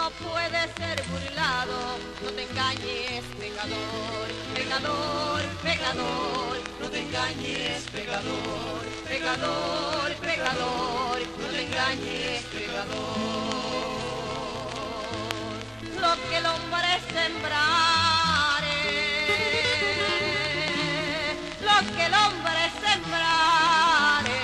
no puede ser burlado, no te engañes, pecador, pecador, pecador, no te engañes, pecador, pecador, pecador, no te engañes, pecador. Lo que el hombre sembrare, lo que el hombre sembrare,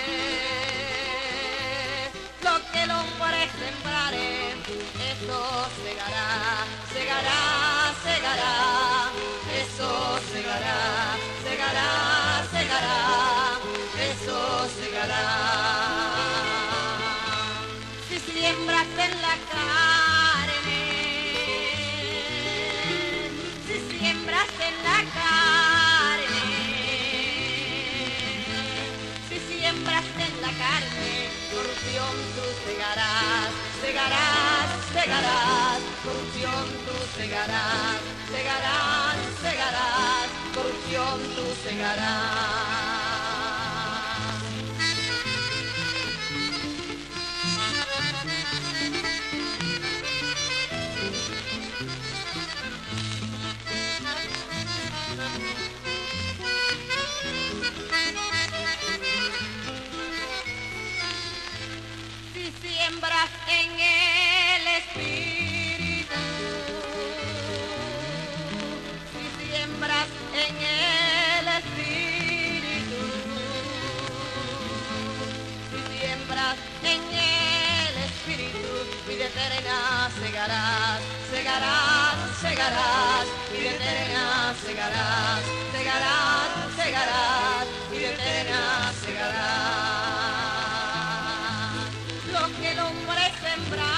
lo que el hombre sembrare, eso segará, segará, segará, eso segará, segará, segará, eso segará. Si siembras en la carne, si siembras en la carne, si siembras en la carne, corrupción tú segarás, segarás, segarás, corrupción tú segarás, segarás, segarás, corrupción tú segarás. Si siembras en el Espíritu, si siembras en el Espíritu, si siembras en el Espíritu, vida eterna segarás, segarás, segarás, vida eterna segarás, segarás, segarás, vida eterna segarás. Lo que el hombre sembra